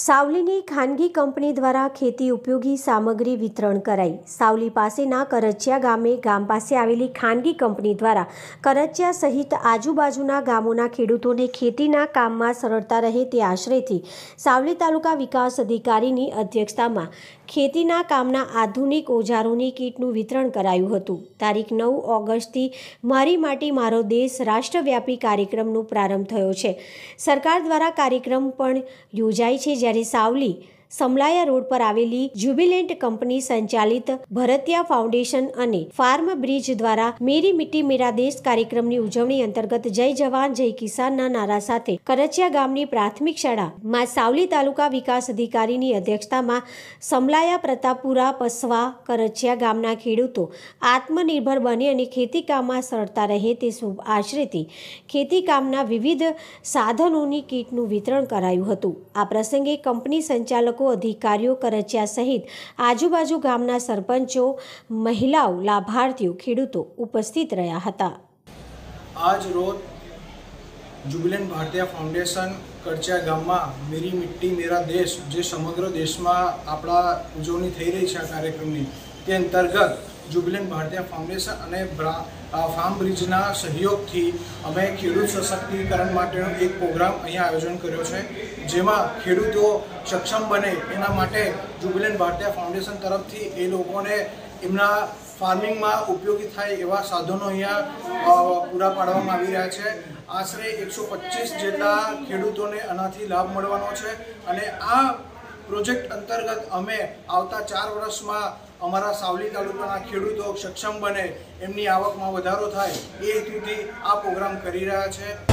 સાવલીની ખાનગી કંપની દ્વારા ખેતી ઉપયોગી સામગ્રી વિતરણ કરાઈ। સાવલી પાસેના કરચિયા ગામે ગામ પાસે આવેલી ખાનગી કંપની દ્વારા કરચિયા સહિત આજુબાજુના ગામોના ખેડૂતોને ખેતીના કામમાં સરળતા રહે તે આશયથી સાવલી તાલુકા વિકાસ અધિકારીની અધ્યક્ષતામાં ખેતીના કામના આધુનિક ઓજારોની કીટનું વિતરણ કરાયું હતું। તારીખ 9 ઓગસ્ટથી મારી માટી મારો દેશ રાષ્ટ્રવ્યાપી કાર્યક્રમનો પ્રારંભ થયો છે। સરકાર દ્વારા કાર્યક્રમ પણ યોજાય છે, જ્યારે સાવલી સમલાયા રોડ પર આવેલી જ્યુબિલેન્ટ કંપની સંચાલિત ભરતિયા ફાઉન્ડેશન અને ફાર્મ બ્રિજ દ્વારા મેરી મિટ્ટી મેરા દેશ કાર્યક્રમની ઉજવણી અંતર્ગત જય જવાન જય કિસાનના નારા સાથે કરચિયા ગામની પ્રાથમિક શાળામાં સાવલી તાલુકા વિકાસ અધિકારીની અધ્યક્ષતામાં સમલાયા પ્રતાપપુરા પસવા કરચિયા ગામના ખેડૂતો આત્મનિર્ભર બને અને ખેતી કામમાં સરળતા રહે તે શુભ આશયથી ખેતી કામના વિવિધ સાધનોની કીટનું વિતરણ કરાયું હતું। આ પ્રસંગે કંપની સંચાલકો, अधिकारियों, करचिया सहित आजूबाजू गामना सरपंचों, महिलाओं, लाभार्थीओ, खेडूतो उपस्थित रह्या हता। आज रोज जुबिलेंट भारतीय फाउंडेशन करचिया गाम में मेरी मिट्टी मेरा देश जे समग्र देश में आपड़ा उजवणी थई रही है कार्यक्रमनी ते अंतर्गत जुबिलेंट भारतीय फाउंडेशन और फार्म ब्रिजना सहयोग थी अमे खेडूत सशक्तिकरण माटेनो एक प्रोग्राम अहींया आयोजन कर्यो छे, जेमां खेडूतो सक्षम बने एना माटे जुबिलेंट भारतीय फाउंडेशन तरफथी ए लोकोने एमना फार्मिंग में उपयोगी थाय एवा साधनो अहींया पूरा पाडवामां आवी रह्या छे। आश्रे 125 जेटला खेडूतोने आनाथी लाभ मळवानो छे अने आ प्रोजेक्ट अंतर्गत अमे आवता 4 वर्ष में अमरा सावली तालुकाना खेडूतो सक्षम बने, एमनी आवक में वधारो थाय ए हेतुथी आ प्रोग्राम करी रह्या छे।